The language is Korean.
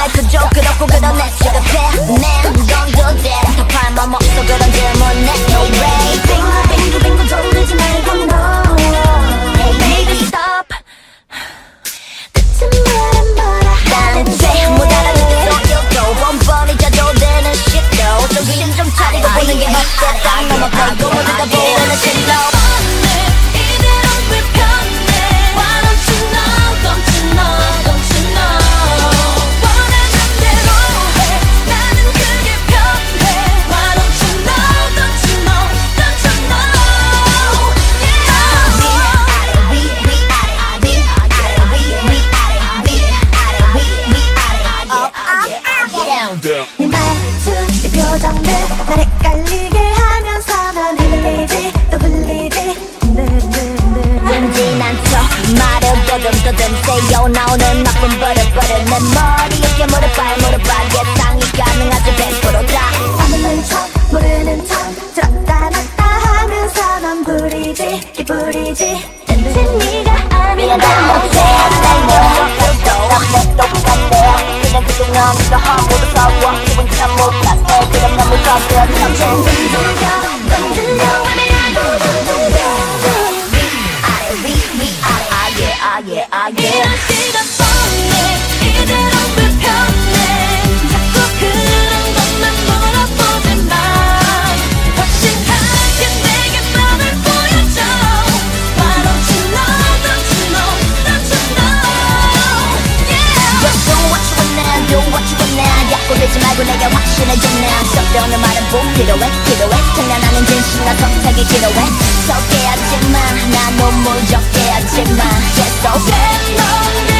그저 그렇고 그러네 시급해 Man don't do that 더 팔만 없어 그런 질문에 No way 빙구 빙구 돌리지 말고 no Hey baby stop 대체 말은 뭐라 나는 못 알아듣겠어 또 번번이 자주 되는 shit도 정신 좀 차리고 보는 게 어때 딱 넘어가고 모두 다 보이는 shit 네 말투, 네 표정들 날 헷갈리게 하면서 난 흘리지 또 흘리지 은진한 척 말을 더듬더듬 새어 나오는 나쁜 버릇버릇 내 머리에 무릎발 예상이 가능하지 100%다 아무는 척 모르는 척 들었다 놨다 하면서 넌 부리지 기부리지 대체 네가 아니라 못해 날 여기서 똑같네 그냥 그동안 너 하고도 싸워 기분 참 못같아 그럼 너무 좋았어 참 넌 들려 이런 시간 뻔해 이대로 불편해 자꾸 그런 것만 물어보지만 확실하게 내게 맘을 보여줘 Why don't you know Yeah Just do what you want now do what you want now 약골리지 말고 내게 확신해줘 now 썩려는 말은 뭐 필요해 장난하는 진실나 선택이 필요해 섞게 하지마 난 너무 적게 하지마 계속 넌